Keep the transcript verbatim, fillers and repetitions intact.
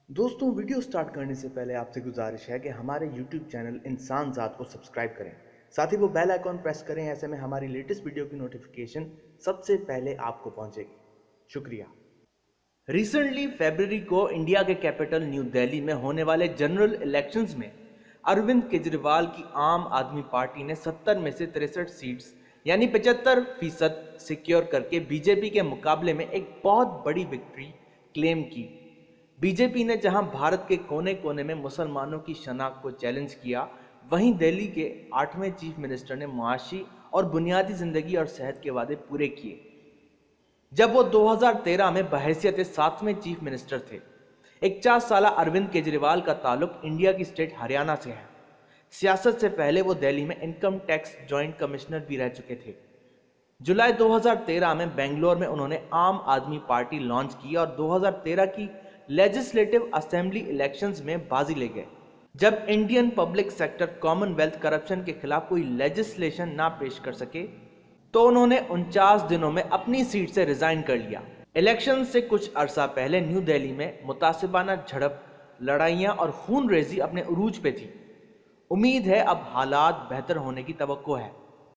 दोस्तों, video start करने से पहले आपसे गुजारिश है कि हमारे यूट्यूब चैनल इंसान ज़ात को सब्सक्राइब करें। साथ ही वो बेल आइकॉन प्रेस करें, ऐसे में हमारी लेटेस्ट वीडियो की नोटिफिकेशन सबसे पहले आपको पहुंचेगी। शुक्रिया। रिसेंटली फरवरी को इंडिया के कैपिटल न्यू दिल्ली में होने वाले जनरल इलेक्शंस में अरविंद केजरीवाल की आम आदमी पार्टी ने सत्तर में से तिरसठ सीट्स यानी पचहत्तर फीसद सिक्योर करके बीजेपी के मुकाबले में एक बहुत बड़ी विक्ट्री क्लेम की। बीजेपी ने जहां भारत के कोने कोने में मुसलमानों की शनाख्त को चैलेंज किया, वहीं दिल्ली के आठवें चीफ मिनिस्टर ने मुआशी और बुनियादी जिंदगी और सेहत के वादे पूरे किए जब वो दो हज़ार तेरह में बहैसियत सातवें चीफ मिनिस्टर थे। इकचास साल अरविंद केजरीवाल का ताल्लुक इंडिया की स्टेट हरियाणा से है। सियासत से पहले वो दिल्ली में इनकम टैक्स जॉइंट कमिश्नर भी रह चुके थे। जुलाई दो हज़ार तेरह में बेंगलोर में उन्होंने आम आदमी पार्टी लॉन्च की और दो हज़ार तेरह की लेजिस्लेटिव असेंबली इलेक्शंस में बाजी ले गए। जब Indian public sector commonwealth corruption के खिलाफ कोई लेजिस्लेशन ना पेश कर सके तो उन्होंने उनचास दिनों में अपनी सीट से रिजाइन कर लिया। इलेक्शन से कुछ अरसा पहले न्यू दिल्ली में मुतासिबाना झड़प, लड़ाइयां और खून रेजी अपने उरूज पे थी। उम्मीद है अब हालात बेहतर होने की तवक्को है।